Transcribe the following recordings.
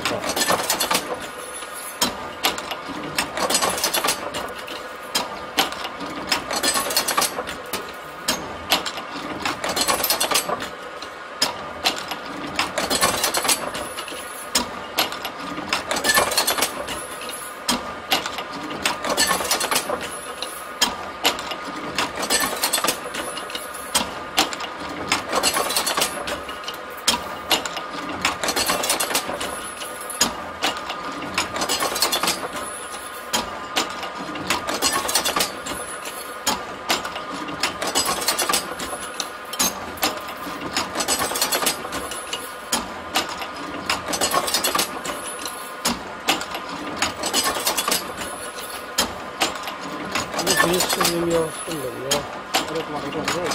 你10秒10秒，我得挂个断头。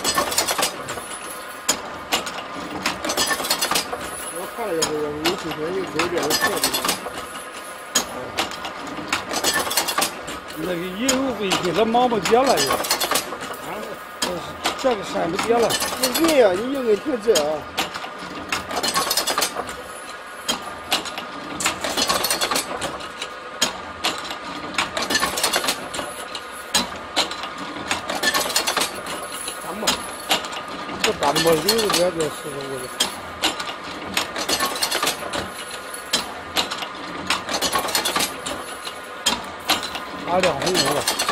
我看了一会儿，有几天有周边有特别。那个油费给他忙不结了又。啊？这个山不结了。你对呀，你就给停这。干没溜的这个时候我就打2分钟了。